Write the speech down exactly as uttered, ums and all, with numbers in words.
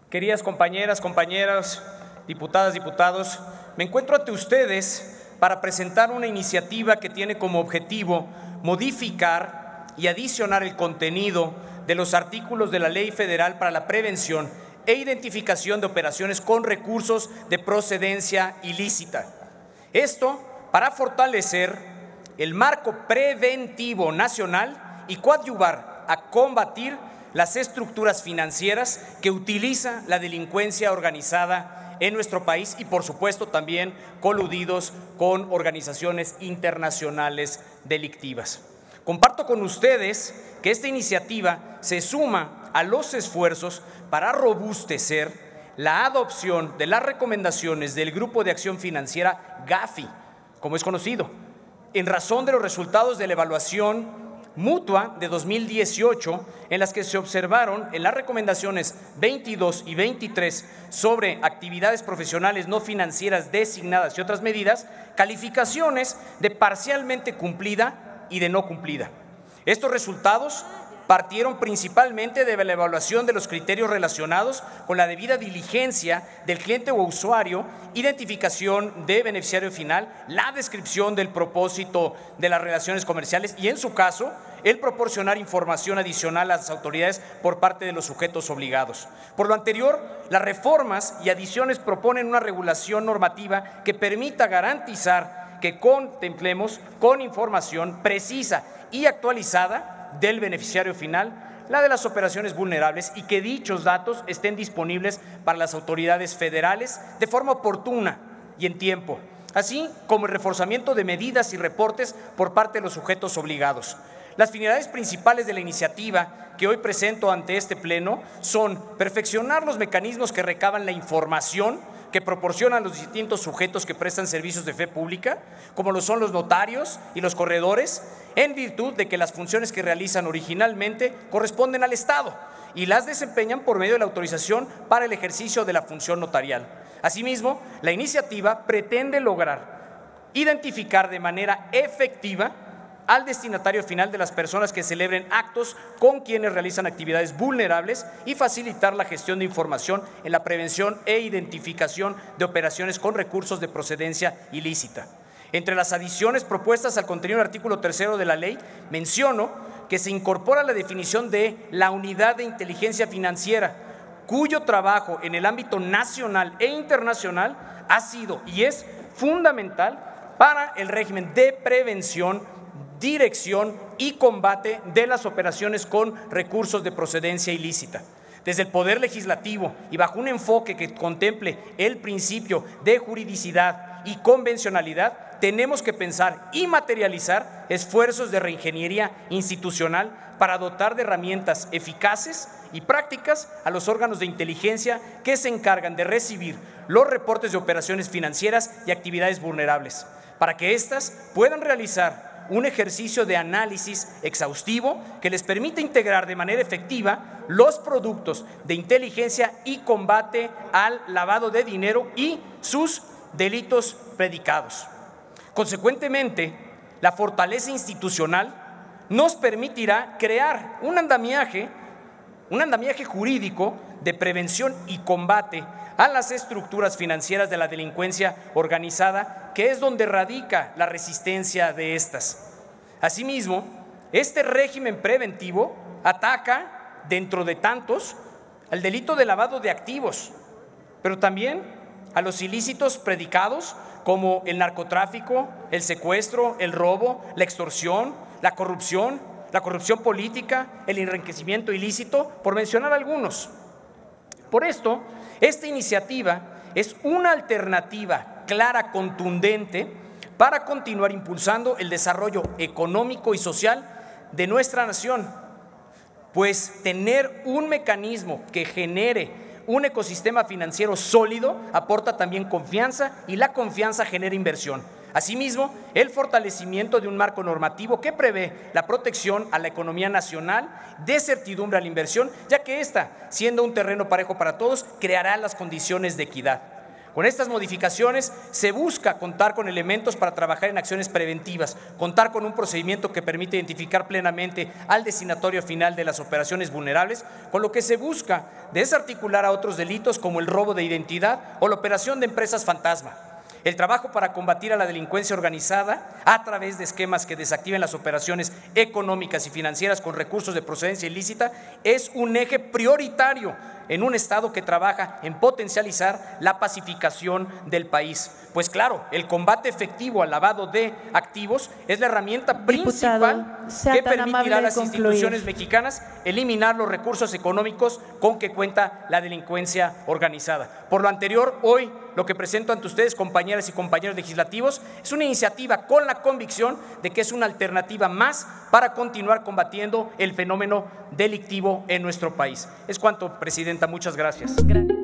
Queridas compañeras, compañeros, diputadas, diputados, me encuentro ante ustedes para presentar una iniciativa que tiene como objetivo modificar y adicionar el contenido de los artículos de la Ley Federal para la Prevención e Identificación de Operaciones con Recursos de Procedencia Ilícita. Esto para fortalecer el marco preventivo nacional y coadyuvar a combatir las estructuras financieras que utiliza la delincuencia organizada en nuestro país y, por supuesto, también coludidos con organizaciones internacionales delictivas. Comparto con ustedes que esta iniciativa se suma a los esfuerzos para robustecer la adopción de las recomendaciones del Grupo de Acción Financiera Gafi, como es conocido, en razón de los resultados de la evaluación mutua de dos mil dieciocho, en las que se observaron en las recomendaciones veintidós y veintitrés sobre actividades profesionales no financieras designadas y otras medidas, calificaciones de parcialmente cumplida y de no cumplida. Estos resultados partieron principalmente de la evaluación de los criterios relacionados con la debida diligencia del cliente o usuario, identificación de beneficiario final, la descripción del propósito de las relaciones comerciales y, en su caso, el proporcionar información adicional a las autoridades por parte de los sujetos obligados. Por lo anterior, las reformas y adiciones proponen una regulación normativa que permita garantizar que contemplemos con información precisa y actualizada del beneficiario final la de las operaciones vulnerables y que dichos datos estén disponibles para las autoridades federales de forma oportuna y en tiempo, así como el reforzamiento de medidas y reportes por parte de los sujetos obligados. Las finalidades principales de la iniciativa que hoy presento ante este Pleno son perfeccionar los mecanismos que recaban la información que proporcionan los distintos sujetos que prestan servicios de fe pública, como lo son los notarios y los corredores, en virtud de que las funciones que realizan originalmente corresponden al Estado y las desempeñan por medio de la autorización para el ejercicio de la función notarial. Asimismo, la iniciativa pretende lograr identificar de manera efectiva al destinatario final de las personas que celebren actos con quienes realizan actividades vulnerables y facilitar la gestión de información en la prevención e identificación de operaciones con recursos de procedencia ilícita. Entre las adiciones propuestas al contenido del artículo tercero de la ley, menciono que se incorpora la definición de la unidad de inteligencia financiera, cuyo trabajo en el ámbito nacional e internacional ha sido y es fundamental para el régimen de prevención, dirección y combate de las operaciones con recursos de procedencia ilícita. Desde el Poder Legislativo y bajo un enfoque que contemple el principio de juridicidad y convencionalidad, tenemos que pensar y materializar esfuerzos de reingeniería institucional para dotar de herramientas eficaces y prácticas a los órganos de inteligencia que se encargan de recibir los reportes de operaciones financieras y actividades vulnerables, para que éstas puedan realizar un ejercicio de análisis exhaustivo que les permita integrar de manera efectiva los productos de inteligencia y combate al lavado de dinero y sus delitos predicados. Consecuentemente, la fortaleza institucional nos permitirá crear un andamiaje, un andamiaje jurídico de prevención y combate a las estructuras financieras de la delincuencia organizada, que es donde radica la resistencia de estas. Asimismo, este régimen preventivo ataca, dentro de tantos, al delito de lavado de activos, pero también a los ilícitos predicados como el narcotráfico, el secuestro, el robo, la extorsión, la corrupción, la corrupción política, el enriquecimiento ilícito, por mencionar algunos. Por esto, esta iniciativa es una alternativa clara, contundente, para continuar impulsando el desarrollo económico y social de nuestra nación, pues tener un mecanismo que genere un ecosistema financiero sólido aporta también confianza y la confianza genera inversión. Asimismo, el fortalecimiento de un marco normativo que prevé la protección a la economía nacional, de certidumbre a la inversión, ya que ésta, siendo un terreno parejo para todos, creará las condiciones de equidad. Con estas modificaciones se busca contar con elementos para trabajar en acciones preventivas, contar con un procedimiento que permite identificar plenamente al destinatario final de las operaciones vulnerables, con lo que se busca desarticular a otros delitos como el robo de identidad o la operación de empresas fantasma. El trabajo para combatir a la delincuencia organizada a través de esquemas que desactiven las operaciones económicas y financieras con recursos de procedencia ilícita es un eje prioritario en un Estado que trabaja en potencializar la pacificación del país. Pues claro, el combate efectivo al lavado de activos es la herramienta principal Diputado, que permitirá a las concluir. instituciones mexicanas eliminar los recursos económicos con que cuenta la delincuencia organizada. Por lo anterior, hoy lo que presento ante ustedes, compañeras y compañeros legislativos, es una iniciativa con la convicción de que es una alternativa más para continuar combatiendo el fenómeno delictivo en nuestro país. Es cuanto, Presidenta. Muchas gracias. Gracias.